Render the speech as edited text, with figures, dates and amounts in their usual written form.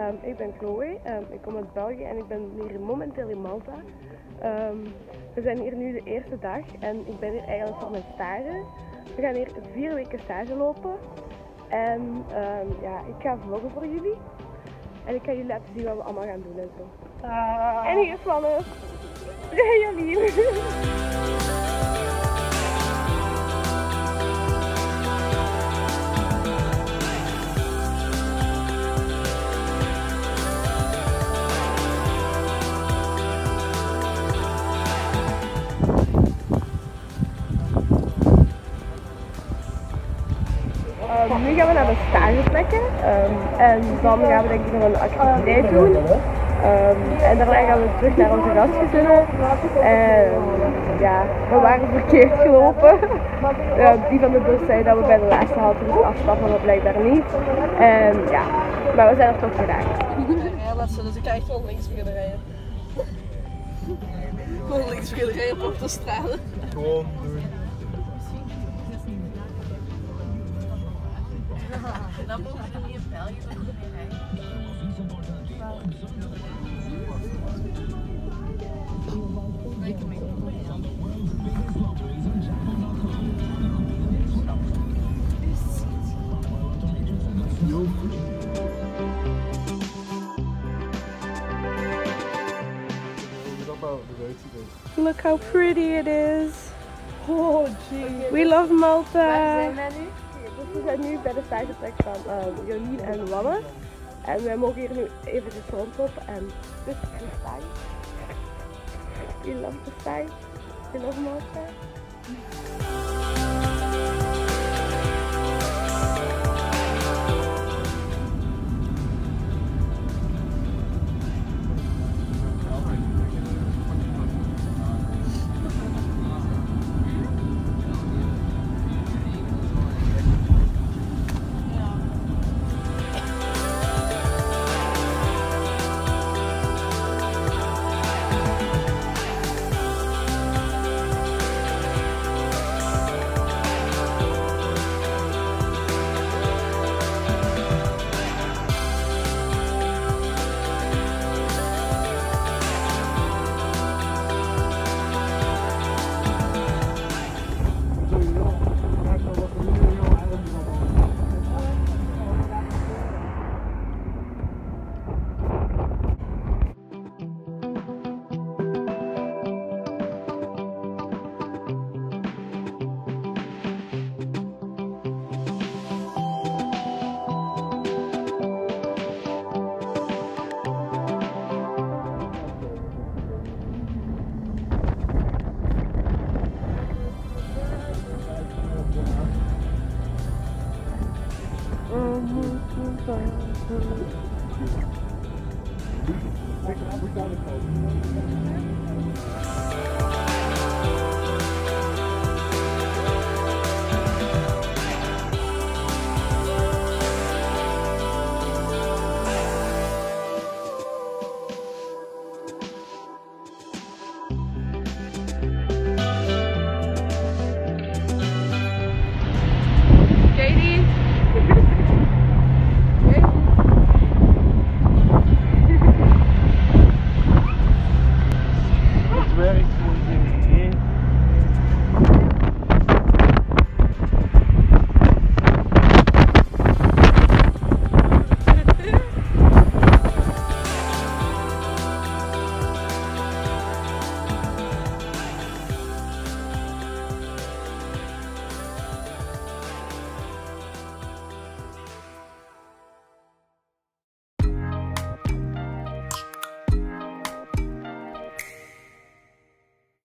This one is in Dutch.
Ik ben Chloe, ik kom uit België en ik ben hier momenteel in Malta. We zijn hier nu de eerste dag en ik ben hier eigenlijk voor mijn stage. We gaan hier 4 weken stage lopen en ja, ik ga vloggen voor jullie. En ik ga jullie laten zien wat we allemaal gaan doen en zo. En hier is Wanne. Jolien. Nu gaan we naar de stageplekken en dan gaan we denk ik nog een activiteit doen. En daarna gaan we terug naar onze gastgezinnen. En ja, we waren verkeerd gelopen. Die van de bus zei dat we bij de laatste halte moesten afstappen, maar blijkbaar niet. En ja, maar we zijn er toch geraakt. Ja, dus ik ga echt wel links beginnen rijden. Gewoon links beginnen rijden op autostrade. Gewoon doen. Dan mogen we niet in België toch meer rijden. Look how pretty it is. Oh gee. We love Malta. Waar zijn wij nu? Dus we zijn nu bij de stageplek van Jolien en Wanne. En wij mogen hier nu eventjes rondlopen en dit is de stage. We love the stage. We love Malta.